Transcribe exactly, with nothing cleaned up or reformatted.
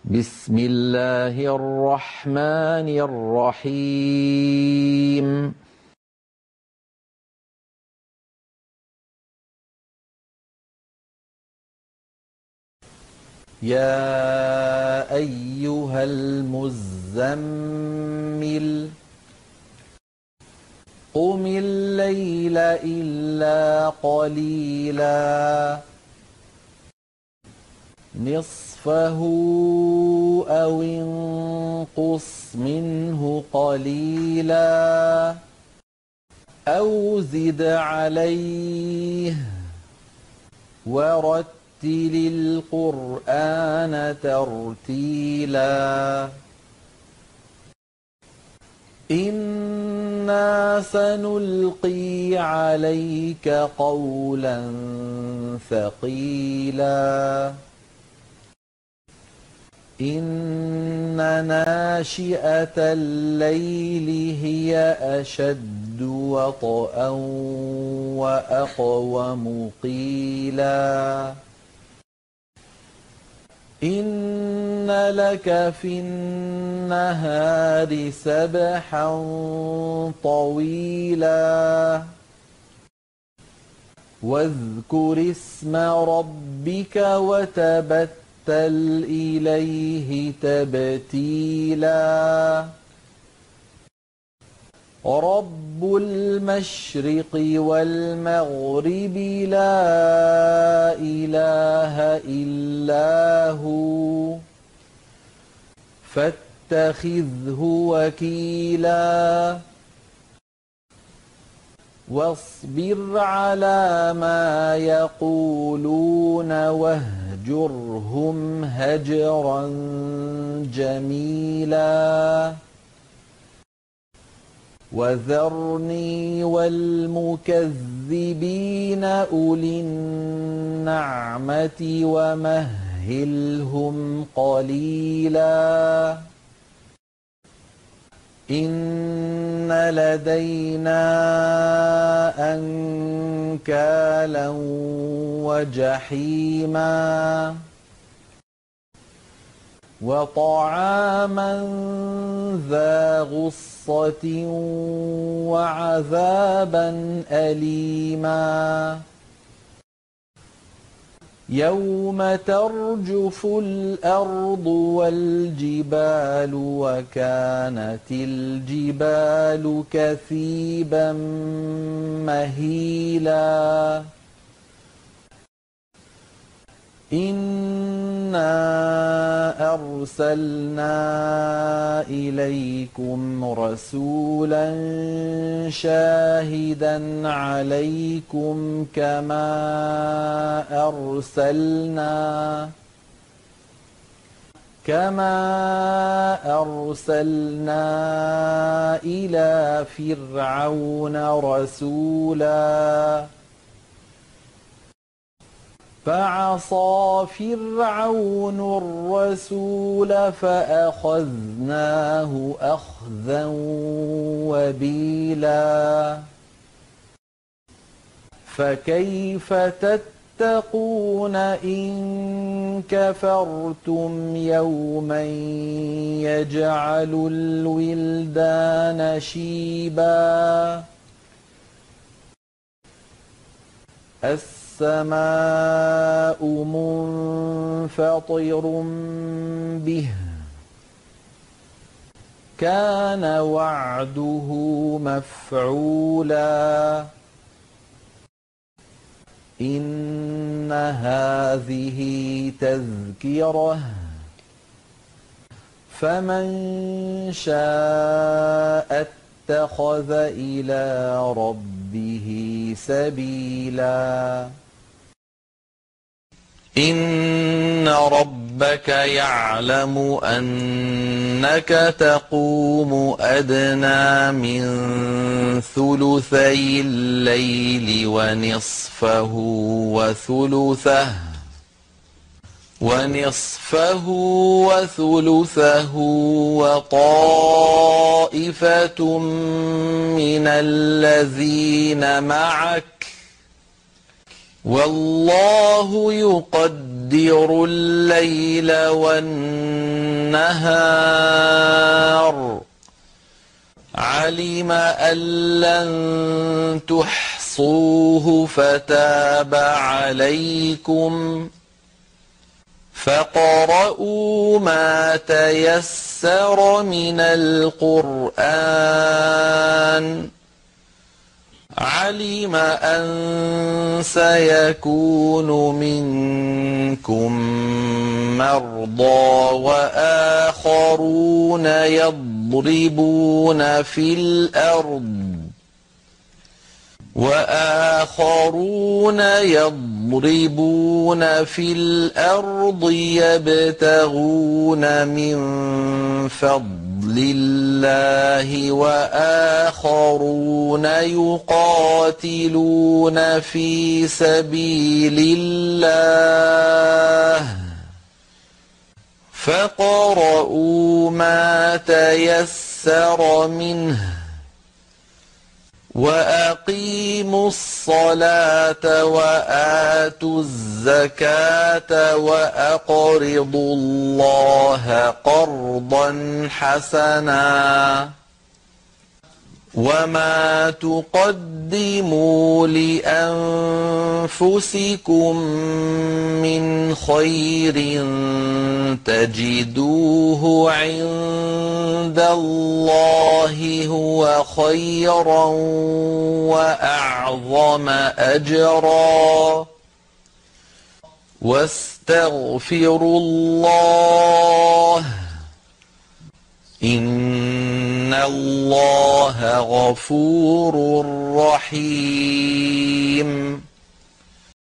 بسم الله الرحمن الرحيم. يا أيها المزمل قم الليل إلا قليلا نصفه أو انقص منه قليلا أو زد عليه ورتل القرآن ترتيلا إنا سنلقي عليك قولا ثقيلا إن ناشئة الليل هي أشد وطئا وأقوم قيلا إن لك في النهار سبحا طويلا واذكر اسم ربك وتبتل إليه تبتيلا رب المشرق والمغرب لا إله إلا هو فاتخذه وكيلا واصبر على ما يقولون واهجرهم هجرا جميلا وذرني والمكذبين أولي النعمة ومهلهم قليلا إن لدينا أنكالا وجحيما وطعاما ذا غصة وعذابا أليما يوم ترجف الأرض والجبال وكانت الجبال كثيبا مهيلا إنا أرسلنا إليكم رسولا شاهدا عليكم كما أرسلنا كما أرسلنا إلى فرعون رسولا فعصى فرعون الرسول فأخذناه أخذا وبيلا فكيف تتقون إن كفرتم يوما يجعل الولدان شيبا السماء منفطر به كان وعده مفعولا إن هذه تذكرة فمن شاء اتخذ إلى ربه سبيلا إن ربك يعلم أنك تقوم أدنى من ثلثي الليل ونصفه وثلثه ونصفه وثلثه وطائفة من الذين معك والله يقدر الليل والنهار علم أن لن تحصوه فتاب عليكم فاقرؤوا ما تيسر من القرآن علم أن سيكون منكم مرضى وآخرون يضربون في الأرض وآخرون يضربون في الأرض يبتغون من فضل الله وآخرون يقاتلون في سبيل الله فاقرؤوا ما تيسر منه وأقيموا الصلاة وآتوا الزكاة وأقرضوا الله قرضا حسنا وما تقدموا لأنفسكم من خير تجدوه عند الله هو خيرا وأعظم أجرا واستغفروا الله إن الله غفور رحيم